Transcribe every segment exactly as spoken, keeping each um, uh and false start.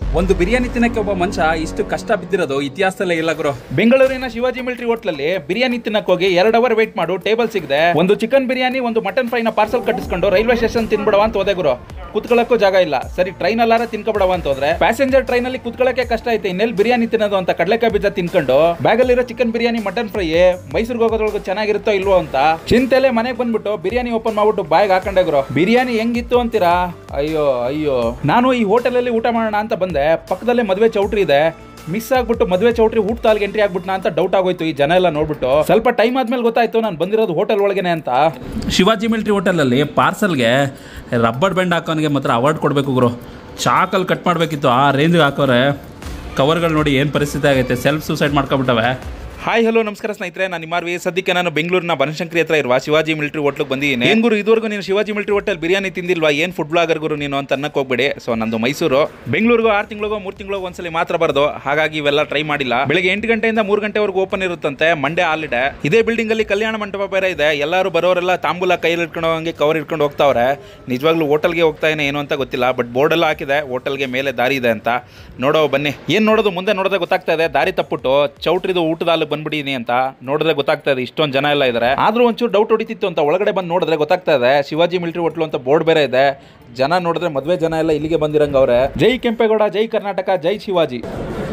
ಒಂದು ಬಿರಿಯಾನಿ ತಿನ್ನಕ್ಕೆ ಒಬ್ಬ ಮನುಷ್ಯ ಇಷ್ಟು ಕಷ್ಟ ಬಿದ್ದಿರೋದು ಇತಿಹಾಸದಲ್ಲೇ ಇಲ್ಲ ಗುರು. ಬೆಂಗಳೂರಿನ ಶಿವಾಜಿ ಮಿಲಿಟರಿ ಹೋಟ್ಲಲ್ಲಿ ಬಿರಿಯಾನಿ ತಿನ್ನಕ್ ಹೋಗಿ ಎರಡು ಅವರ್ ವೇಟ್ ಮಾಡು ಟೇಬಲ್ ಸಿಗದೆ ಒಂದು ಚಿಕನ್ ಬಿರಿಯಾನಿ ಒಂದು ಮಟನ್ ಫ್ರೈನ ಪಾರ್ಸಲ್ ಕಟ್ಟಿಸ್ಕೊಂಡು ರೈಲ್ವೆ ಸ್ಟೇಷನ್ ತಿನ್ಬಿಡವ ಅಂತ ಹೋದೆ ಗುರು. ಕುತ್ಕೊಳ್ಳಕ್ಕೂ ಜಾಗ ಇಲ್ಲ. ಸರಿ ಟ್ರೈನ್ ಅಲ್ಲಾರ ತಿನ್ಕೊಬಿಡವ ಅಂತ ಹೋದ್ರೆ ಪ್ಯಾಸೆಂಜರ್ ಟ್ರೈನ್ ಅಲ್ಲಿ ಕುತ್ಕೊಳ್ಳಕ್ಕೆ ಕಷ್ಟ ಐತೆ, ಇನ್ನೆಲ್ಲಿ ಬಿರಿಯಾನಿ ತಿನ್ನೋದು ಅಂತ ಕಡಲೆಕಾಯಿ ಬೀಜ ತಿನ್ಕೊಂಡು ಬ್ಯಾಗ್ ಅಲ್ಲಿರೋ ಚಿಕನ್ ಬಿರಿಯಾನಿ ಮಟನ್ ಫ್ರೈ ಮೈಸೂರಿಗೆ ಹೋಗೋದ್ರೊಳಗೆ ಚೆನ್ನಾಗಿರುತ್ತೋ ಇಲ್ವೋ ಅಂತ ಚಿಂತೆಲೆ ಮನೆಗೆ ಬಂದ್ಬಿಟ್ಟು ಬಿರಿಯಾನಿ ಓಪನ್ ಮಾಡ್ಬಿಟ್ಟು ಬಾಯ್ಗೆ ಹಾಕೊಂಡೆ ಗುರು. ಬಿರಿಯಾನಿ ಹೆಂಗಿತ್ತು ಅಂತೀರಾ? ಅಯ್ಯೋ ಅಯ್ಯೋ, ನಾನು ಈ ಹೋಟೆಲ್ ಅಲ್ಲಿ ಊಟ ಮಾಡೋಣ ಅಂತ ಬಂದೆ, ಪಕ್ಕದಲ್ಲೇ ಮದುವೆ ಚೌಟ್ರಿ ಇದೆ, ಮಿಸ್ ಆಗ್ಬಿಟ್ಟು ಮದುವೆ ಚೌಟ್ರಿ ಊಟ ತಾಲ್ಗೆ ಎಂಟ್ರಿ ಆಗ್ಬಿಟ್ನಾ ಅಂತ ಡೌಟ್ ಆಗೋಯ್ತು. ಈ ಜನ ಎಲ್ಲ ನೋಡ್ಬಿಟ್ಟು ಸ್ವಲ್ಪ ಟೈಮ್ ಆದ್ಮೇಲೆ ಗೊತ್ತಾಯ್ತು ನಾನು ಬಂದಿರೋದು ಹೋಟೆಲ್ ಒಳಗೇನೆ ಅಂತ. ಶಿವಾಜಿ ಮಿಲಿಟರಿ ಹೋಟೆಲಲ್ಲಿ ಪಾರ್ಸಲ್ಗೆ ರಬ್ಬರ್ ಬ್ಯಾಂಡ್ ಹಾಕೋನಿಗೆ ಮಾತ್ರ ಅವಾರ್ಡ್ ಕೊಡಬೇಕು ಗುರು. ಚಾಕಲ್ಲಿ ಕಟ್ ಮಾಡಬೇಕಿತ್ತು, ಆ ರೇಂಜ್ಗೆ ಹಾಕೋರೆ ಕವರ್ಗಳು ನೋಡಿ ಏನು ಪರಿಸ್ಥಿತಿ ಆಗೈತೆ, ಸೆಲ್ಫ್ ಸೂಸೈಡ್ ಮಾಡ್ಕೊಬಿಟ್ಟವೆ. ಹಾಯ್ ಹಲೋ ನಮಸ್ಕಾರ ಸ್ನೇಹಿತರೆ, ನಾನು ನಿಮ್ಮಾರ್ವಿ. ಸದ್ಯಕ್ಕೆ ನಾನು ಬೆಂಗಳೂರಿನ ಬನಶಂಕರಿ ಹತ್ರ ಇರುವ ಶಿವಾಜಿ ಮಿಲಿಟರಿ ಹೋಟ್ಲಿಗೆ ಬಂದಿದ್ದೀನಿ. ಏನ್ ಗುರು ಇದುವರೆಗೂ ನೀನು ಶಿವಾಜಿ ಮಿಲಿಟರಿ ಹೋಟೆಲ್ ಬಿರಿಯಾನಿ ತಿಂದಿಲ್ವಾ, ಏನು ಫುಡ್ ಬ್ಲಾಗರ್ ಗುರು ನೀನು ಅಂತ ಅನ್ನಕ್ಕೆ ಹೋಗ್ಬೇಡಿ. ಸೊ ನಂದು ಮೈಸೂರು, ಬೆಂಗಳೂರಿಗೂ ಆರು ತಿಂಗಳಿಗೋ ಮೂರು ತಿಂಗಳಿಗೋ ಒಂದ್ಸಲಿ ಮಾತ್ರ ಬರೋದು, ಹಾಗಾಗಿ ಇವೆಲ್ಲ ಟ್ರೈ ಮಾಡಿಲ್ಲ. ಬೆಳಿಗ್ಗೆ ಎಂಟು ಗಂಟೆಯಿಂದ ಮೂರು ಗಂಟೆವರೆಗೂ ಓಪನ್ ಇರುತ್ತಂತೆ, ಮಂಡೇ ಹಾಲಿಡೇ. ಇದೇ ಬಿಲ್ಡಿಂಗ್ ಅಲ್ಲಿ ಕಲ್ಯಾಣ ಮಂಟಪ ಬೇರೆ ಇದೆ. ಎಲ್ಲರೂ ಬರೋರೆಲ್ಲ ತಾಂಬೂಲ ಕೈಯಲ್ಲಿ ಇಟ್ಕೊಂಡು ಹೋಗಂಗೆ ಕವರ್ ಇಟ್ಕೊಂಡು ಹೋಗ್ತಾವ್ರೆ. ನಿಜವಾಗ್ಲೂ ಹೋಟೆಲ್ಗೆ ಹೋಗ್ತಾ ಏನೇ ಏನು ಅಂತ ಗೊತ್ತಿಲ್ಲ, ಬಟ್ ಬೋರ್ಡ್ ಎಲ್ಲ ಹಾಕಿದೆ ಹೋಟೆಲ್ಗೆ ಮೇಲೆ ದಾರಿ ಇದೆ ಅಂತ. ನೋಡೋ ಬನ್ನಿ, ಏನು ನೋಡೋದು ಮುಂದೆ ನೋಡೋದೇ ಗೊತ್ತಾಗ್ತಾ ಇದೆ. ದಾರಿ ತಪ್ಪಿಟ್ಟು ಚೌಟ್ರಿದು ಊಟದ ಅಲ್ಲಿ ಬಂದ್ಬಿಟ್ಟಿನಿ ಅಂತ ನೋಡಿದ್ರೆ ಗೊತ್ತಾಗ್ತಾ ಇದೆ. ಇಷ್ಟೊಂದು ಜನ ಎಲ್ಲ ಇದ್ದಾರೆ, ಆದ್ರೂ ಒಂಚೂರು ಡೌಟ್ ಹೊಡಿತಿತ್ತು ಅಂತ ಒಳಗಡೆ ಬಂದು ನೋಡಿದ್ರೆ ಗೊತ್ತಾಗ್ತಾ ಇದೆ ಶಿವಾಜಿ ಮಿಲಿಟರಿ ಹೋಟ್ಲು ಅಂತ ಬೋರ್ಡ್ ಬೇರೆ ಇದೆ. ಜನ ನೋಡಿದ್ರೆ ಮದುವೆ ಜನ ಎಲ್ಲ ಇಲ್ಲಿಗೆ ಬಂದಿರಂಗ ಅವ್ರೆ. ಜೈ ಕೆಂಪೇಗೌಡ, ಜೈ ಕರ್ನಾಟಕ, ಜೈ ಶಿವಾಜಿ.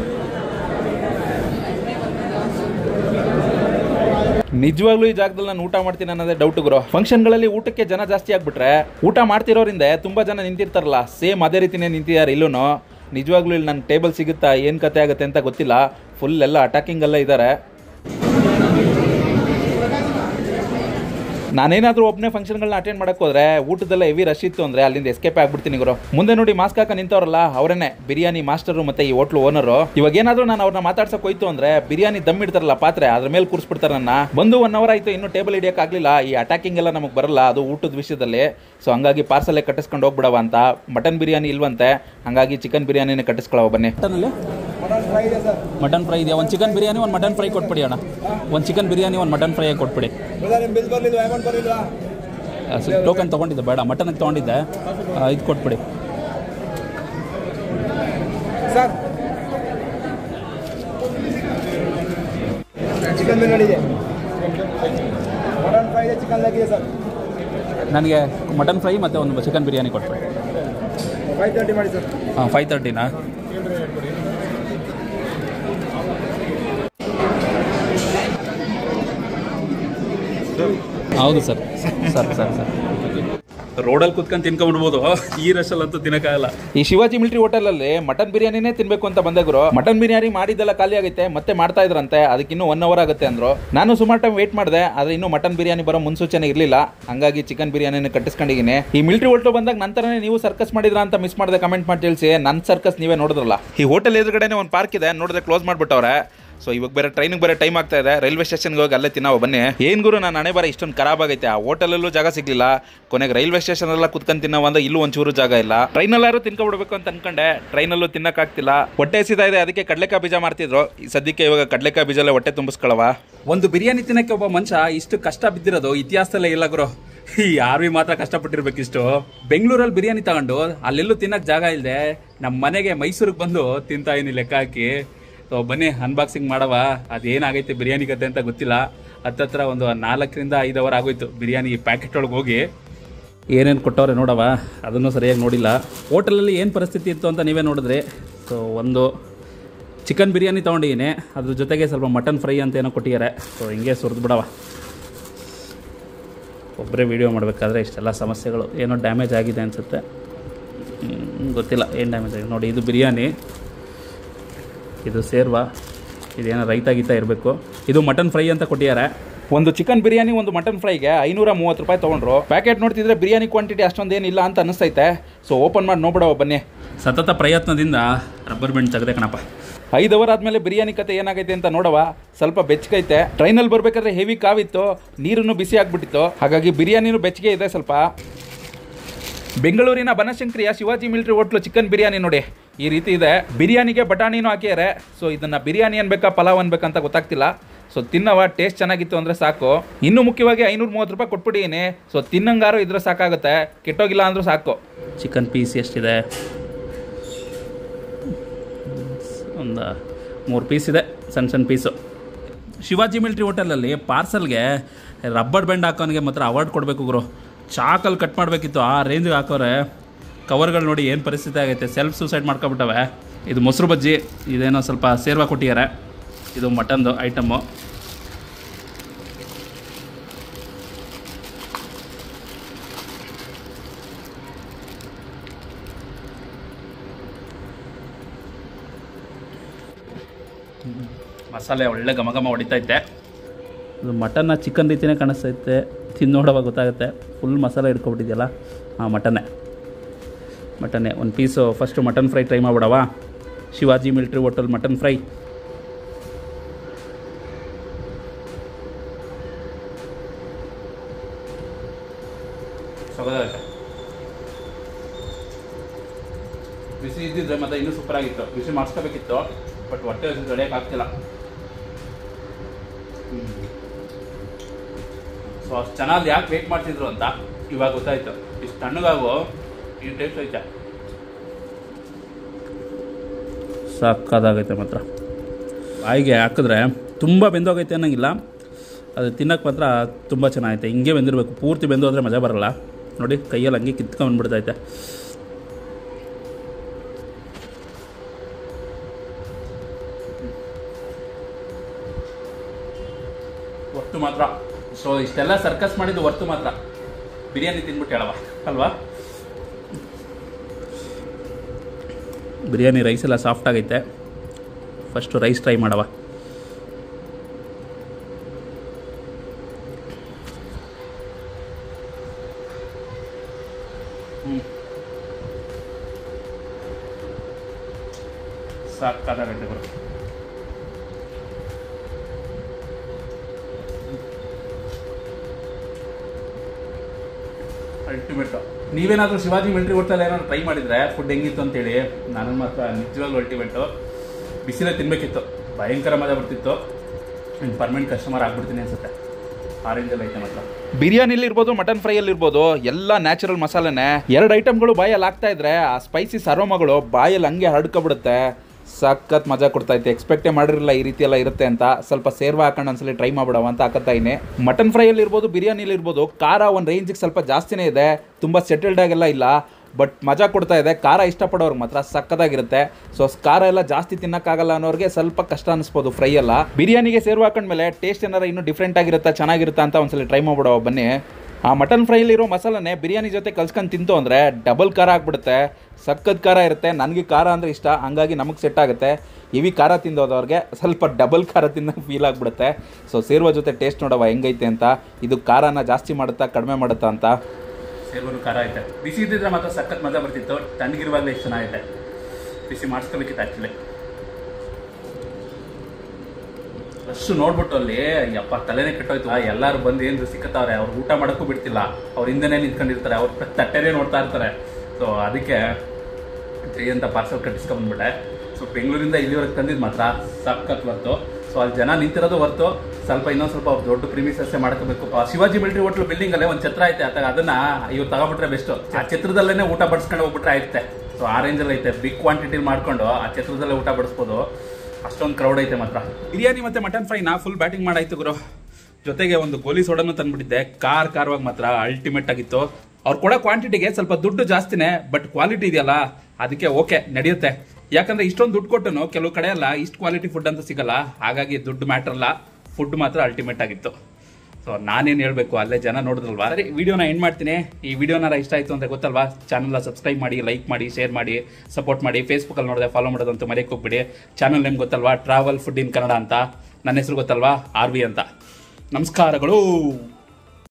ನಿಜವಾಗ್ಲೂ ಈ ಜಾಗದಲ್ಲಿ ನಾನು ಊಟ ಮಾಡ್ತೀನಿ ಅನ್ನೋದೇ ಡೌಟ್ ಗುರು. ಫಂಕ್ಷನ್ಗಳಲ್ಲಿ ಊಟಕ್ಕೆ ಜನ ಜಾಸ್ತಿ ಆಗ್ಬಿಟ್ರೆ ಊಟ ಮಾಡ್ತಿರೋರಿಂದ ತುಂಬಾ ಜನ ನಿಂತಿರ್ತಾರಲ್ಲ, ಸೇಮ್ ಅದೇ ರೀತಿನೇ ನಿಂತಿದ್ದಾರೆ ಇಲ್ಲೂ. ನಿಜವಾಗ್ಲೂ ಇಲ್ಲಿ ನನ್ನ ಟೇಬಲ್ ಸಿಗುತ್ತಾ, ಏನು ಕತೆ ಆಗುತ್ತೆ ಅಂತ ಗೊತ್ತಿಲ್ಲ. ಫುಲ್ ಎಲ್ಲ ಅಟ್ಯಾಕಿಂಗ್ ಎಲ್ಲ ಇದ್ದಾರೆ. ನಾನೇನಾದ್ರೂ ಒಬ್ಬನೇ ಫಂಕ್ಷನ್ಗಳನ್ನ ಅಟೆಂಡ್ ಮಾಡಕ್ಕೆ ಹೋದ್ರೆ ಊಟದಲ್ಲ ಹೆವಿ ರಶ್ ಇತ್ತು ಅಂದ್ರೆ ಅಲ್ಲಿಂದ ಎಸ್ಕೇಪ್ ಆಗ್ಬಿಡ್ತೀನಿ ಗುರು. ಮುಂದೆ ನೋಡಿ ಮಾಸ್ಕ್ ಹಾಕ ನಿಂತವ್ರಲ್ಲ ಅವರೇನೆ ಬಿರಿಯಾನಿ ಮಾಸ್ಟರು ಮತ್ತೆ ಈ ಹೋಟ್ಲು ಓನರು. ಇವಾಗ ಏನಾದ್ರೂ ನಾನು ಅವ್ರನ್ನ ಮಾತಾಡ್ಸಕ್ ಹೋಯ್ತು ಅಂದ್ರೆ ಬಿರಿಯಾನಿ ದಮ್ ಇಡ್ತಾರಲ್ಲ ಪಾತ್ರೆ, ಅದ್ರ ಮೇಲೆ ಕೂರಿಸ್ಬಿಡ್ತಾರೆ ನನ್ನ. ಬಂದು ಒನ್ ಅವರ್ ಆಯ್ತು, ಇನ್ನೂ ಟೇಬಲ್ ಹಿಡಿಯಕ್ ಆಗ್ಲಿಲ್ಲ. ಈ ಅಟ್ಯಾಕಿಂಗ್ ಎಲ್ಲ ನಮಗೆ ಬರಲ್ಲ, ಅದು ಊಟದ ವಿಷಯದಲ್ಲಿ. ಸೊ ಹಂಗಾಗಿ ಪಾರ್ಸಲ್ಲೇ ಕಟ್ಟಿಸ್ಕೊಂಡು ಹೋಗ್ಬಿಡವ ಅಂತ. ಮಟನ್ ಬಿರಿಯಾನಿ ಇಲ್ವಂತೆ, ಹಂಗಾಗಿ ಚಿಕನ್ ಬಿರಿಯಾನಿನೇ ಕಟ್ಟಿಸ್ಕೊಳ್ಳೋ ಬನ್ನಿ. ಮಟನ್ ಫ್ರೈ ಇದೆಯಾ? ಒಂದು ಚಿಕನ್ ಬಿರಿಯಾನಿ ಒಂದು ಮಟನ್ ಫ್ರೈ ಕೊಟ್ಬಿಡಿ ಅಣ್ಣ. ಒಂದು ಚಿಕನ್ ಬಿರಿಯಾನಿ ಒಂದು ಮಟನ್ ಫ್ರೈ ಕೊಟ್ಬಿಡಿ. ಟೋಕನ್ ತೊಗೊಂಡಿದ್ದೆ ಬೇಡ, ಮಟನ್ಗೆ ತೊಗೊಂಡಿದ್ದೆ, ಇದು ಕೊಟ್ಬಿಡಿ. ನನಗೆ ಮಟನ್ ಫ್ರೈ ಮತ್ತು ಒಂದು ಚಿಕನ್ ಬಿರಿಯಾನಿ ಕೊಟ್ಬಿಡಿ. ಫೈವ್ ತರ್ಟಿ ಮಾಡಿ ಸರ್. ಹಾಂ ಫೈವ್ ತರ್ಟಿನಾ? ಹೌದು ಸರ್ ಸರ್ ಸರ್ ಸರ್ ರೋಡಲ್ಲಿ ಕುತ್ಕೊಂಡು ತಿನ್ಕೊಂಡ್ಬಿಡ್ಬೋದು, ಈ ರಶಲ್ಲಂತೂ ತಿನ್ನಕ್ಕಾಗಲ್ಲ. ಈ ಶಿವಾಜಿ ಮಿಲಿಟರಿ ಹೋಟೆಲಲ್ಲಿ ಮಟನ್ ಬಿರಿಯಾನಿನೇ ತಿನ್ಬೇಕು ಅಂತ ಬಂದೆ ಗುರು. ಮಟನ್ ಬಿರಿಯಾನಿ ಮಾಡಿದ್ದೆಲ್ಲ ಖಾಲಿ ಆಗೈತೆ, ಮತ್ತೆ ಮಾಡ್ತಾ ಇದ್ರಂತೆ, ಅದಕ್ಕೆ ಇನ್ನೂ ಒನ್ ಅವರ್ ಆಗುತ್ತೆ ಅಂದ್ರು. ನಾನು ಸುಮಾರು ಟೈಮ್ ವೇಟ್ ಮಾಡಿದೆ, ಆದ್ರೆ ಇನ್ನೂ ಮಟನ್ ಬಿರಿಯಾನಿ ಬರೋ ಮುನ್ಸೂಚನೆ ಇರಲಿಲ್ಲ. ಹಂಗಾಗಿ ಚಿಕನ್ ಬಿರಿಯಾನಿನ ಕಟ್ಟಿಸ್ಕೊಂಡಿದ್ದೀನಿ. ಈ ಮಿಲಿಟರಿ ಹೋಟೆಲ್ ಬಂದಾಗ ನಂತರನೇ ನೀವು ಸರ್ಕಸ್ ಮಾಡಿದ್ರ ಅಂತ ಮಿಸ್ ಮಾಡಿದೆ, ಕಮೆಂಟ್ ಮಾಡಿ ತಿಳಿಸಿ. ನನ್ನ ಸರ್ಕಸ್ ನೀವೇ ನೋಡಿದ್ರಲ್ಲ. ಈ ಹೋಟೆಲ್ ಎದುರುಗಡೆನೆ ಒಂದು ಪಾರ್ಕ್ ಇದೆ, ನೋಡಿದ್ರೆ ಕ್ಲೋಸ್ ಮಾಡ್ಬಿಟ್ಟವ್ರೆ. ಸೊ ಇವಾಗ ಬೇರೆ ಟ್ರೈನಿಗೆ ಬೇರೆ ಟೈಮ್ ಆಗ್ತಾ ಇದೆ, ರೈಲ್ವೆ ಸ್ಟೇಷನ್ಗೆ ಹೋಗಿ ಅಲ್ಲೇ ತಿನ್ನೋ ಬನ್ನಿ. ಏನು ಗುರು ನಾನು ಹಣೆ ಬರ ಇಷ್ಟೊಂದು ಖರಾಬ್ ಆಗೈತೆ, ಆ ಹೋಟೆಲಲ್ಲೂ ಜಾಗ ಸಿಗ್ಲಿಲ್ಲ, ಕೊನೆಗೆ ರೈಲ್ವೆ ಸ್ಟೇಷನ್ ಎಲ್ಲ ಕುತ್ಕೊಂಡು ತಿನ್ನೋ ಅಂದ್ರೆ ಇಲ್ಲೂ ಒಂಚೂರು ಜಾಗ ಇಲ್ಲ. ಟ್ರೈನಲ್ಲಾರು ತಿನ್ಕೊಬಿಡ್ಬೇಕು ಅಂತ ಅನ್ಕೊಂಡೆ, ಟ್ರೈನಲ್ಲೂ ತಿನ್ನಕ್ಕಾಗ್ತಿಲ್ಲ. ಹೊಟ್ಟೆ ಹಸಿತಾ ಇದೆ, ಅದಕ್ಕೆ ಕಡಲೆಕಾಯಿ ಬೀಜ ಮಾಡ್ತಿದ್ರು. ಸದ್ಯಕ್ಕೆ ಇವಾಗ ಕಡಲೆಕಾಯಿ ಬೀಜಲ್ಲೇ ಹೊಟ್ಟೆ ತುಂಬಿಸ್ಕೊಳವ. ಒಂದು ಬಿರಿಯಾನಿ ತಿನ್ನಕ್ಕೆ ಒಬ್ಬ ಮನುಷ್ಯ ಇಷ್ಟು ಕಷ್ಟ ಬಿದ್ದಿರೋದು ಇತಿಹಾಸದಲ್ಲೇ ಇಲ್ಲ ಗುರು. ಈ ಆರ್ವಿ ಮಾತ್ರ ಕಷ್ಟಪಟ್ಟಿರ್ಬೇಕಿಷ್ಟು. ಬೆಂಗಳೂರಲ್ಲಿ ಬಿರಿಯಾನಿ ತಗೊಂಡು ಅಲ್ಲೆಲ್ಲೂ ತಿನ್ನಕ್ಕೆ ಜಾಗ ಇಲ್ಲದೆ ನಮ್ಮ ಮನೆಗೆ ಮೈಸೂರಿಗೆ ಬಂದು ತಿಂತಾ ಇದೀನಿ ಲೆಕ್ಕ ಹಾಕಿ. ಸೊ ಬನ್ನಿ ಅನ್ಬಾಕ್ಸಿಂಗ್ ಮಾಡವ. ಅದೇನಾಗೈತೆ ಬಿರಿಯಾನಿ ಕತೆ ಅಂತ ಗೊತ್ತಿಲ್ಲ. ಹತ್ತತ್ರ ಒಂದು ನಾಲ್ಕರಿಂದ ಐದು ಅವರ್ ಆಗೋಯ್ತು ಬಿರಿಯಾನಿ ಪ್ಯಾಕೆಟ್ ಒಳಗೆ ಹೋಗಿ. ಏನೇನು ಕೊಟ್ಟವ್ರೆ ನೋಡವ, ಅದನ್ನು ಸರಿಯಾಗಿ ನೋಡಿಲ್ಲ. ಹೋಟೆಲಲ್ಲಿ ಏನು ಪರಿಸ್ಥಿತಿ ಇತ್ತು ಅಂತ ನೀವೇ ನೋಡಿದ್ರಿ. ಸೊ ಒಂದು ಚಿಕನ್ ಬಿರಿಯಾನಿ ತೊಗೊಂಡಿದ್ದೀನಿ, ಅದ್ರ ಜೊತೆಗೆ ಸ್ವಲ್ಪ ಮಟನ್ ಫ್ರೈ ಅಂತ ಏನೋ ಕೊಟ್ಟಿದ್ದಾರೆ. ಸೊ ಹಿಂಗೆ ಸುರಿದು ಬಿಡವ. ಒಬ್ಬರೇ ವೀಡಿಯೋ ಮಾಡಬೇಕಾದ್ರೆ ಇಷ್ಟೆಲ್ಲ ಸಮಸ್ಯೆಗಳು. ಏನೋ ಡ್ಯಾಮೇಜ್ ಆಗಿದೆ ಅನಿಸುತ್ತೆ, ಗೊತ್ತಿಲ್ಲ ಏನು ಡ್ಯಾಮೇಜ್ ಆಗಿದೆ. ನೋಡಿ ಇದು ಬಿರಿಯಾನಿ, ಇದು ಸೇರ್ವಾ, ಇದೇನೋ ರೈತ ಗೀತ ಇರಬೇಕು. ಇದು ಮಟನ್ ಫ್ರೈ ಅಂತ ಕೊಟ್ಟಿದ್ದಾರೆ. ಒಂದು ಚಿಕನ್ ಬಿರಿಯಾನಿ ಒಂದು ಮಟನ್ ಫ್ರೈಗೆ ಐನೂರ ಮೂವತ್ತು ರೂಪಾಯಿ ತೊಗೊಂಡ್ರು. ಪ್ಯಾಕೆಟ್ ನೋಡ್ತಿದ್ರೆ ಬಿರಿಯಾನಿ ಕ್ವಾಂಟಿಟಿ ಅಷ್ಟೊಂದೇನಿಲ್ಲ ಅಂತ ಅನಿಸ್ತೈತೆ. ಸೊ ಓಪನ್ ಮಾಡಿ ನೋಡ್ಬಿಡವ ಬನ್ನಿ. ಸತತ ಪ್ರಯತ್ನದಿಂದ ರಬ್ಬರ್ ಬ್ಯಾಂಡ್ ತೆಗೆದೆ ಕಣಪ್ಪ. ಐದು ಅವರ್ ಆದಮೇಲೆ ಬಿರಿಯಾನಿ ಕತೆ ಏನಾಗೈತೆ ಅಂತ ನೋಡವ. ಸ್ವಲ್ಪ ಬೆಚ್ಚಗೈತೆ. ಟ್ರೈನಲ್ಲಿ ಬರಬೇಕಾದ್ರೆ ಹೆವಿ ಕಾವಿತ್ತು, ನೀರನ್ನು ಬಿಸಿ ಆಗಿಬಿಟ್ಟಿತ್ತು, ಹಾಗಾಗಿ ಬಿರಿಯಾನಿನೂ ಬೆಚ್ಚಗೆ ಇದೆ ಸ್ವಲ್ಪ. ಬೆಂಗಳೂರಿನ ಬನಶಂಕರಿಯ Shivaji military hotel chicken biryani ನೋಡಿ ಈ ರೀತಿ ಇದೆ. ಬಿರಿಯಾನಿಗೆ ಬಟಾಣಿನೂ ಹಾಕಿದ್ದಾರೆ. ಸೊ ಇದನ್ನು ಬಿರಿಯಾನಿ ಅನ್ಬೇಕಾ ಪಲಾವ್ ಅನ್ಬೇಕಂತ ಗೊತ್ತಾಗ್ತಿಲ್ಲ. ಸೊ ತಿನ್ನವ, ಟೇಸ್ಟ್ ಚೆನ್ನಾಗಿತ್ತು ಅಂದರೆ ಸಾಕು. ಇನ್ನೂ ಮುಖ್ಯವಾಗಿ ಐನೂರ ಮೂವತ್ತು ರೂಪಾಯಿ ಕೊಟ್ಬಿಟ್ಟಿದ್ದೀನಿ. ಸೊ ತಿನ್ನಂಗಾರು ಇದ್ರೆ ಸಾಕಾಗುತ್ತೆ, ಕೆಟ್ಟೋಗಿಲ್ಲ ಅಂದರೂ ಸಾಕು. ಚಿಕನ್ ಪೀಸ್ ಎಷ್ಟಿದೆ? ಒಂದು ಮೂರು ಪೀಸ್ ಇದೆ, ಸಣ್ಣ ಸಣ್ಣ ಪೀಸು. ಶಿವಾಜಿ ಮಿಲ್ಟ್ರಿ ಹೋಟೆಲಲ್ಲಿ ಪಾರ್ಸಲ್ಗೆ ರಬ್ಬರ್ ಬ್ಯಾಂಡ್ ಹಾಕೋನಿಗೆ ಮಾತ್ರ ಅವಾರ್ಡ್ ಕೊಡಬೇಕು ಗುರು. ಚಾಕಲ್ಲಿ ಕಟ್ ಮಾಡಬೇಕಿತ್ತು, ಆ ರೇಂಜಿಗೆ ಹಾಕೋರೆ ಕವರ್ಗಳು ನೋಡಿ ಏನು ಪರಿಸ್ಥಿತಿ ಆಗೈತೆ, ಸೆಲ್ಫ್ ಸೂಸೈಡ್ ಮಾಡ್ಕೊಬಿಟ್ಟವೆ. ಇದು ಮೊಸರು ಬಜ್ಜಿ, ಇದೇನೋ ಸ್ವಲ್ಪ ಸೇರ್ವಾ ಕೊಟ್ಟಿದ್ದಾರೆ. ಇದು ಮಟನ್ದು ಐಟಮ್ಮು. ಮಸಾಲೆ ಒಳ್ಳೆ ಘಮ ಘಮ ಹೊಡಿತೈತೆ. ಇದು ಮಟನ್ನ ಚಿಕನ್ ರೀತಿಯೇ ಕಾಣಿಸ್ತೈತೆ, ತಿಂದು ನೋಡುವಾಗ ಗೊತ್ತಾಗುತ್ತೆ. ಫುಲ್ ಮಸಾಲೆ ಹಿಡ್ಕೊಬಿಟ್ಟಿದೆಯಲ್ಲ, ಹಾಂ ಮಟನ್ನೇ ಮಟನ್ನೇ ಒಂದು piece. First mutton fry try ಮಾಡ್ಬಿಡವ. Shivaji military hotel mutton fry. ಸಗದಾಗುತ್ತೆ. ಬಿಸಿ ಇದ್ದಿದ್ರೆ ಮತ್ತೆ ಇನ್ನೂ ಸೂಪರ್ ಆಗಿತ್ತು. ಬಿಸಿ ಮಾಡಿಸ್ಕೋಬೇಕಿತ್ತು, ಬಟ್ ಹೊಟ್ಟೆ ಹೊಡೆಯೋಕೆ ಆಗ್ತಿಲ್ಲ. ಸೊ ಅಷ್ಟು ಚೆನ್ನಾಗಿ ಯಾಕೆ ವೇಟ್ ಮಾಡ್ತಿದ್ರು ಅಂತ ಇವಾಗ ಗೊತ್ತಾಯ್ತು. ಇಷ್ಟು ತಣ್ಣಗಾಗು ಈ ಟೇಸ್ಟ್ ಐತೆ, ಸಾಕಾಗೈತೆ ಮಾತ್ರ. ಬಾಯಿಗೆ ಹಾಕಿದ್ರೆ ತುಂಬ ಬೆಂದೋಗೈತೆ ಅನ್ನೋಂಗಿಲ್ಲ, ಅದು ತಿನ್ನೋಕೆ ಮಾತ್ರ ತುಂಬ ಚೆನ್ನಾಗೈತೆ. ಹಿಂಗೆ ಬೆಂದಿರಬೇಕು, ಪೂರ್ತಿ ಬೆಂದೋದ್ರೆ ಮಜಾ ಬರೋಲ್ಲ. ನೋಡಿ ಕೈಯಲ್ಲಿ ಹಂಗೆ ಕಿತ್ಕೊಂಡ್ಬಿಡ್ತೈತೆ. ಹೊರ್ತು ಮಾತ್ರ. ಸೊ ಇಷ್ಟೆಲ್ಲ ಸರ್ಕಸ್ ಮಾಡಿದ್ದು ಹೊರ್ತು ಮಾತ್ರ. ಬಿರಿಯಾನಿ ತಿಂದ್ಬಿಟ್ಟು ಹೇಳವ ಅಲ್ವಾ. ಬಿರಿಯಾನಿ ರೈಸ್ ಎಲ್ಲ ಸಾಫ್ಟ್ ಆಗೈತೆ. ಫಸ್ಟು ರೈಸ್ ಟ್ರೈ ಮಾಡವ. ಹ್ಞೂ ಸಾಕಾಗೈತೆ ಬರೋ. ಅಲ್ಟಿಮೇಟು. ನೀವೇನಾದರೂ ಶಿವಾಜಿ ಮಿಲ್ಟ್ರಿ ಹೋಟೆಲ್ ಏನಾದ್ರು ಟ್ರೈ ಮಾಡಿದರೆ ಫುಡ್ ಹೆಂಗಿತ್ತು ಅಂತೇಳಿ. ನಾನು ಮಾತ್ರ ನಿಜವಾಗ್ಲೂ ಅಲ್ಟಿಮೇಟು. ಬಿಸಿಲೇ ತಿನ್ನಬೇಕಿತ್ತು, ಭಯಂಕರ ಮಜಾ ಬರ್ತಿತ್ತು. ಇನ್ನು ಪರ್ಮನೆಂಟ್ ಕಸ್ಟಮರ್ ಆಗ್ಬಿಡ್ತೀನಿ ಅನ್ಸುತ್ತೆ. ಆರೆಂಜಲ್ಲಿ ಐತೆ ಮಾತ್ರ. ಬಿರಿಯಾನಿಲಿ ಇರ್ಬೋದು, ಮಟನ್ ಫ್ರೈಯಲ್ಲಿ ಇರ್ಬೋದು, ಎಲ್ಲ ನ್ಯಾಚುರಲ್ ಮಸಾಲೆನೇ. ಎರಡು ಐಟಮ್ಗಳು ಬಾಯಲ್ಲಿ ಹಾಕ್ತಾ ಇದ್ರೆ ಆ ಸ್ಪೈಸಿಸ್ ಅರೋಮಗಳು ಬಾಯಲ್ಲಿ ಹಂಗೆ ಹರಡ್ಕೊಬಿಡುತ್ತೆ. ಸಖತ್ ಮಜಾ ಕೊಡ್ತೈತೆ. ಎಕ್ಸ್ಪೆಕ್ಟೇ ಮಾಡಿರಲಿಲ್ಲ ಈ ರೀತಿ ಎಲ್ಲ ಇರುತ್ತೆ ಅಂತ. ಸ್ವಲ್ಪ ಸೇರ್ವಾ ಹಾಕೊಂಡು ಒಂದ್ಸಲ ಟ್ರೈ ಮಾಡ್ಬಿಡವ ಅಂತ ಹಾಕತ್ತಾಯಿನಿ. ಮಟನ್ ಫ್ರೈಯಲ್ಲಿ ಇರ್ಬೋದು, ಬಿರಿಯಾನಿಲಿ ಇರ್ಬೋದು, ಖಾರ ಒಂದು ರೇಂಜಿಗೆ ಸ್ವಲ್ಪ ಜಾಸ್ತಿನೇ ಇದೆ. ತುಂಬ ಸೆಟಲ್ಡ್ ಆಗೆಲ್ಲ ಇಲ್ಲ, ಬಟ್ ಮಜಾ ಕೊಡ್ತಾ ಇದೆ. ಖಾರ ಇಷ್ಟಪಡೋರ್ಗೆ ಮಾತ್ರ ಸಕ್ಕತ್ತಾಗಿರುತ್ತೆ. ಸೊ ಖಾರ ಎಲ್ಲ ಜಾಸ್ತಿ ತಿನ್ನೋಕ್ಕಾಗಲ್ಲ ಅನ್ನೋರಿಗೆ ಸ್ವಲ್ಪ ಕಷ್ಟ ಅನಿಸ್ಬೋದು ಫ್ರೈ ಎಲ್ಲ. ಬಿರಿಯಾನಿಗೆ ಸೇರ್ವಾ ಹಾಕೊಂಡ್ಮೇಲೆ ಟೇಸ್ಟ್ ಏನಾರ ಇನ್ನೂ ಡಿಫ್ರೆಂಟ್ ಆಗಿರುತ್ತೆ, ಚೆನ್ನಾಗಿರುತ್ತೆ ಅಂತ ಒಂದ್ಸಲ ಟ್ರೈ ಮಾಡ್ಬಿಡವ ಬನ್ನಿ. ಆ ಮಟನ್ ಫ್ರೈಲಿರೋ ಮಸಾಲನೇ ಬಿರಿಯಾನಿ ಜೊತೆ ಕಲ್ಸ್ಕೊಂಡು ತಿಂತು ಅಂದರೆ ಡಬಲ್ ಖಾರ ಆಗಿಬಿಡುತ್ತೆ. ಸಕ್ಕತ್ ಖಾರ ಇರುತ್ತೆ. ನನಗೆ ಖಾರ ಅಂದರೆ ಇಷ್ಟ, ಹಂಗಾಗಿ ನಮಗೆ ಸೆಟ್ ಆಗುತ್ತೆ. ಇವಿ ಖಾರ ತಿಂದೋದವ್ರಿಗೆ ಸ್ವಲ್ಪ ಡಬಲ್ ಖಾರ ತಿನ್ನೋಕೆ ಫೀಲ್ ಆಗಿಬಿಡುತ್ತೆ. ಸೊ ಸೇರ್ವಾ ಜೊತೆ ಟೇಸ್ಟ್ ನೋಡವ ಹೆಂಗೈತೆ ಅಂತ. ಇದು ಖಾರನ ಜಾಸ್ತಿ ಮಾಡುತ್ತಾ ಕಡಿಮೆ ಮಾಡುತ್ತಾ ಅಂತ. ಸೇರ್ವಾನು ಖಾರ ಐತೆ. ಬಿಸಿ ಇದ್ದಿದ್ರೆ ಮಾತ್ರ ಸಖತ್ ಮಜಾ ಬರ್ತಿತ್ತು. ತಣ್ಣಗಿರುವಾಗಲೇ ಎಷ್ಟು ಚೆನ್ನಾಗೈತೆ. ಬಿಸಿ ಮಾಡಿಸ್ಕೋಬೇಕಿತ್ತು ಆ್ಯಕ್ಚುಲಿ. ಅಷ್ಟು ನೋಡ್ಬಿಟ್ಟು ಅಲ್ಲಿ ಯಪ್ಪ ತಲೆನೇ ಕೆಟ್ಟೋಯ್ತು. ಎಲ್ಲರೂ ಬಂದು ಏನು ಸಿಕ್ಕತ್ತವ್ರೆ, ಅವ್ರು ಊಟ ಮಾಡೋಕ್ಕೂ ಬಿಡ್ತಿಲ್ಲ. ಅವ್ರ ಹಿಂದೆನೇ ನಿಂತ್ಕೊಂಡಿರ್ತಾರೆ, ಅವ್ರ ತಟ್ಟೆನೇ ನೋಡ್ತಾ ಇರ್ತಾರೆ. ಸೊ ಅದಕ್ಕೆ ಜೈ ಅಂತ ಪಾರ್ಸಲ್ ಕಟ್ಟಿಸ್ಕೊಂಡ್ಬಿಟ್ಟೆ. ಸೊ ಬೆಂಗಳೂರಿಂದ ಇಲ್ಲಿವರೆಗೆ ತಂದಿದ್ದು ಮಾತ್ರ ಸಖತ್ ಹೊರ್ತು. ಸೊ ಅಲ್ಲಿ ಜನ ನಿಂತಿರೋದು ಹೊರ್ತು ಸ್ವಲ್ಪ ಇನ್ನೊಂದು ಸ್ವಲ್ಪ ಅವ್ರು ದೊಡ್ಡ ಪ್ರಿಮಿಸಸ್ಸೇ ಮಾಡ್ಕೋಬೇಕು. ಶಿವಾಜಿ ಮಿಲ್ಟ್ರಿ ಹೋಟ್ಲು ಬಿಲ್ಡಿಂಗ್ ಅಲ್ಲೇ ಒಂದು ಛತ್ರ ಐತೆ. ಅದಾಗ ಅದನ್ನ ಇವ್ರು ತಗೊಬಿಟ್ರೆ ಬೆಸ್ಟ್. ಆ ಛತ್ರದಲ್ಲೇ ಊಟ ಬಡಿಸ್ಕೊಂಡು ಹೋಗ್ಬಿಟ್ರೆ ಆಯ್ತೆ. ಸೊ ಆ ರೇಂಜಲ್ಲಿ ಐತೆ. ಬಿಗ್ ಕ್ವಾಂಟಿಟಿ ಮಾಡ್ಕೊಂಡು ಆ ಛತ್ರದಲ್ಲೇ ಊಟ ಬಡಿಸ್ಬೋದು. ಅಷ್ಟೊಂದು ಕ್ರೌಡ್ ಐತೆ ಮಾತ್ರ. ಬಿರಿಯಾನಿ ಮತ್ತೆ ಮಟನ್ ಫ್ರೈನ ಫುಲ್ ಬ್ಯಾಟಿಂಗ್ ಮಾಡಾಯ್ತು ಗುರು. ಜೊತೆಗೆ ಒಂದು ಗೋಲಿ ಸೋಡನ್ನು ತಂದ್ಬಿಟ್ಟಿದ್ದೆ. ಕಾರ್ ಕಾರವಾಗಿ ಮಾತ್ರ ಅಲ್ಟಿಮೇಟ್ ಆಗಿತ್ತು. ಅವ್ರು ಕೊಡೋ ಕ್ವಾಂಟಿಟಿಗೆ ಸ್ವಲ್ಪ ದುಡ್ಡು ಜಾಸ್ತಿನೇ, ಬಟ್ ಕ್ವಾಲಿಟಿ ಇದೆಯಲ್ಲ ಅದಕ್ಕೆ ಓಕೆ ನಡೆಯುತ್ತೆ. ಯಾಕಂದ್ರೆ ಇಷ್ಟೊಂದು ದುಡ್ಡು ಕೊಟ್ಟನು ಕೆಲವು ಕಡೆ ಎಲ್ಲ ಇಷ್ಟು ಕ್ವಾಲಿಟಿ ಫುಡ್ ಅಂತ ಸಿಗಲ್ಲ. ಹಾಗಾಗಿ ದುಡ್ಡು ಮ್ಯಾಟರ್ ಅಲ್ಲ, ಫುಡ್ ಮಾತ್ರ ಅಲ್ಟಿಮೇಟ್ ಆಗಿತ್ತು. ಸೊ ನಾನೇನು ಹೇಳಬೇಕು, ಅಲ್ಲೇ ಜನ ನೋಡಿದ್ರಲ್ವಾ. ಸರಿ, ವಿಡಿಯೋನ ಎಂಡ್ ಮಾಡ್ತೀನಿ. ಈ ವಿಡಿಯೋನಾರ ಇಷ್ಟ ಆಯಿತು ಅಂದರೆ ಗೊತ್ತಲ್ವಾ, ಚಾನಲ್ನ ಸಬ್ಸ್ಕ್ರೈಬ್ ಮಾಡಿ, ಲೈಕ್ ಮಾಡಿ, ಶೇರ್ ಮಾಡಿ, ಸಪೋರ್ಟ್ ಮಾಡಿ. ಫೇಸ್ಬುಕ್ಕಲ್ಲಿ ನೋಡಿದೆ ಫಾಲೋ ಮಾಡೋದಂತೂ ಮರೆಯಕ್ಕೆ ಹೋಗ್ಬಿಡಿ. ಚಾನಲ್ ನೇಮ್ ಗೊತ್ತಲ್ವಾ, ಟ್ರಾವೆಲ್ ಫುಡ್ ಇನ್ ಕನ್ನಡ ಅಂತ. ನನ್ನ ಹೆಸರು ಗೊತ್ತಲ್ವಾ, ಆರ್ ವಿ ಅಂತ. ನಮಸ್ಕಾರಗಳು.